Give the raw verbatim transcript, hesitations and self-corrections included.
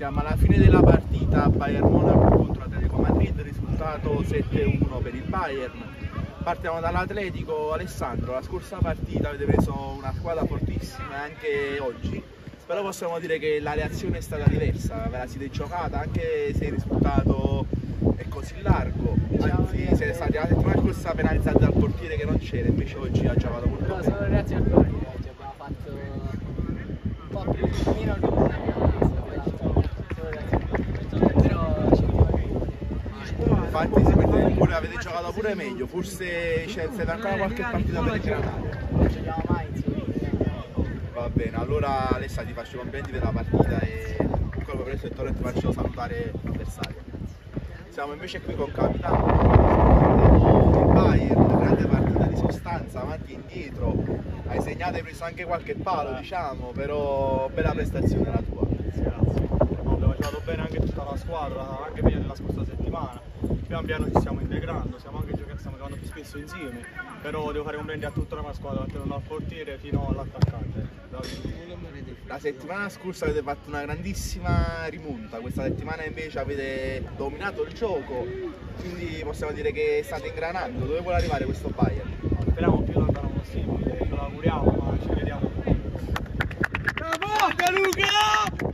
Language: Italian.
Siamo alla fine della partita Bayern Monaco contro Atletico Madrid, risultato sette uno per il Bayern. Partiamo dall'Atletico. Alessandro, la scorsa partita avete preso una squadra fortissima anche oggi, però possiamo dire che la reazione è stata diversa, ve la siete giocata anche se il risultato è così largo, anzi siete stati la settimana scorsa penalizzati dal portiere che non c'era, invece oggi ha giocato molto no, bene. Solo grazie al portiere oggi abbiamo fatto un po' più meno di una solo grazie al portiere, però ci Infatti sì, perché pure avete giocato pure meglio, forse c'è ancora qualche partita per ingranare. non giochiamo mai insieme. Va bene, allora Alessa ti faccio i complimenti per la partita e proprio presso il Torrent ti faccio salutare l'avversario. Siamo invece qui con Capitano, il Bayern, grande partita di sostanza, avanti e indietro, hai segnato e hai preso anche qualche palo diciamo, però bella prestazione la tua. Grazie, grazie. No, abbiamo giocato bene anche tutta la squadra, anche meglio della scorsa settimana. Pian piano ci stiamo integrando, stiamo anche giocando, stiamo giocando più spesso insieme, però devo fare complimenti a tutta la mia squadra, dal portiere fino all'attaccante. La settimana scorsa avete fatto una grandissima rimonta, questa settimana invece avete dominato il gioco, quindi possiamo dire che state ingranando. Dove vuole arrivare questo Bayern? Speriamo più lontano possibile, ce lo auguriamo, ma ci vediamo. Bravo! Luca!